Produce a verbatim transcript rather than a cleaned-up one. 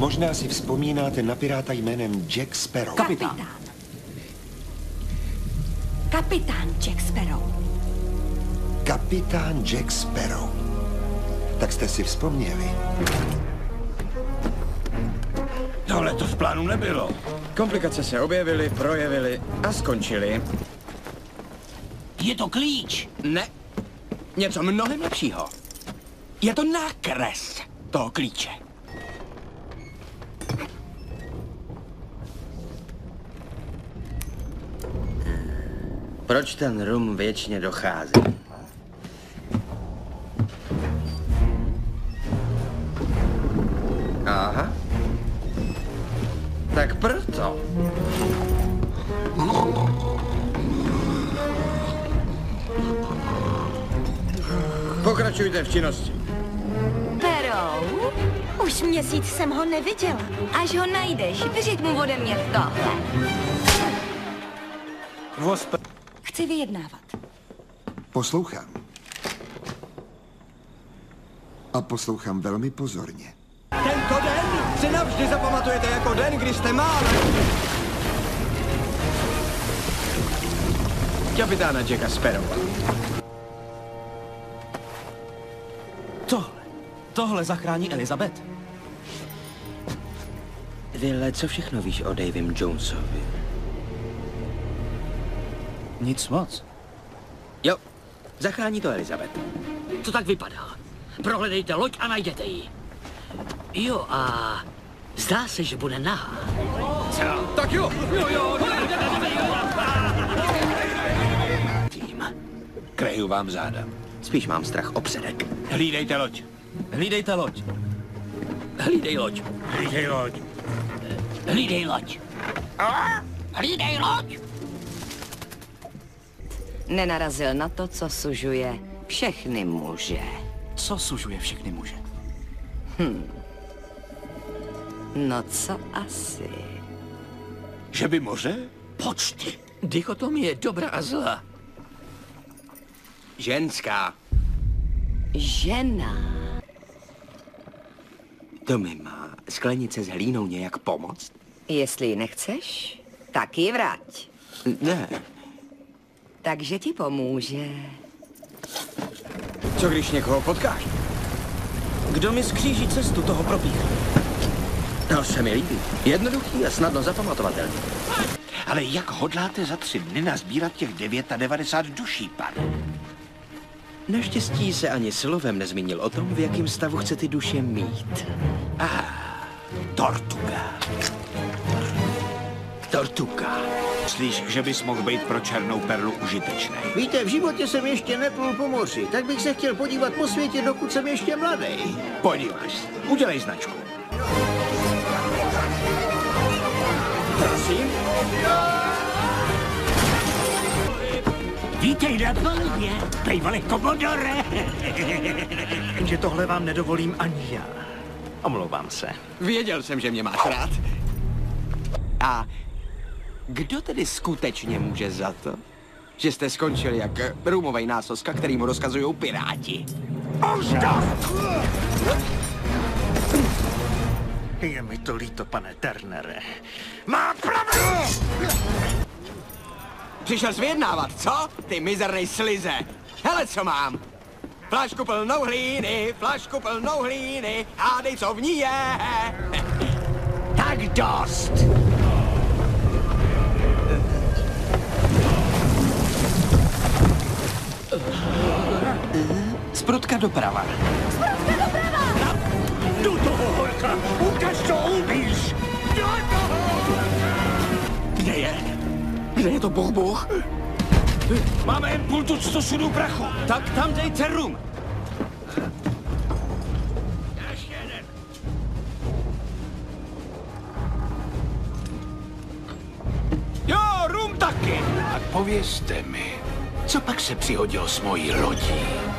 Možná si vzpomínáte na piráta jménem Jack Sparrow. Kapitán. Kapitán Jack Sparrow. Kapitán Jack Sparrow. Tak jste si vzpomněli. Tohle to v plánu nebylo. Komplikace se objevily, projevily a skončily. Je to klíč. Ne, něco mnohem lepšího. Je to nákres toho klíče. Proč ten rum věčně dochází? Aha. Tak proto. Pokračujte v činnosti. Sparrow? Už měsíc jsem ho neviděla. Až ho najdeš, vyřiď mu ode mě tohle. Vosp... Chci vyjednávat. Poslouchám. A poslouchám velmi pozorně. Tento den si navždy zapamatujete jako den, kdy jste máli. Kapitána Jacka Sparrowa. Tohle. Tohle zachrání Elizabeth. Vyle, co všechno víš o Davim Jonesovi? Nic moc. Jo, zachrání to Elizabeth. To tak vypadá. Prohledejte loď a najděte ji. Jo, a zdá se, že bude nahá. Co? Tak jo! Jo, jo! Tým. Kryju vám záda. Spíš mám strach o předek. Hlídejte loď. Hlídejte loď. Hlídej loď. Hlídej loď. Hlídej loď. Hlídej loď. Nenarazil na to, co sužuje všechny muže. Co sužuje všechny muže? Hm. No co asi? Že by moře? Počty. Dichotomie dobra a zla. Ženská. Žena. To mi má sklenice s hlínou nějak pomoct? Jestli ji nechceš, tak ji vrať. Ne. Takže ti pomůže. Co když někoho potkáš? Kdo mi skříží cestu, toho propíchne. To se mi líbí. Jednoduchý a snadno zapamatovatelný. Ale jak hodláte za tři dny nazbírat těch devadesát devět duší, pane? Naštěstí se ani slovem nezmínil o tom, v jakém stavu chce ty duše mít. Ah, Tortuga. Tortuga. Myslíš, že bys mohl být pro černou perlu užitečný? Víte, v životě jsem ještě neplul po moři, tak bych se chtěl podívat po světě, dokud jsem ještě mladý. Podíváš se. Udělej značku. Prosím? Vítej na palubě, bývalý komodore. Že tohle vám nedovolím ani já. Omlouvám se. Věděl jsem, že mě máš rád. A kdo tedy skutečně může za to, že jste skončili jak rumovej násoska, který mu rozkazují piráti? Ožda! Je mi to líto, pane Turnere. Má pravdu! Přišel jsi vyjednávat, co? Ty mizernej slize. Hele, co mám. Flašku plnou hlíny, flašku plnou hlíny, hádej, co v ní je. Tak dost. Sprutka doprava. Sprutka doprava! Do toho, holka! Ukaž, co umíš! Do toho! Kde je? Kde je to buch-buch? Máme jen půl tuctu sudů prachu. Tak tam dejte rum. Ještě jeden. Jo, rum taky. Tak povězte mi, co pak se přihodilo s mojí lodí?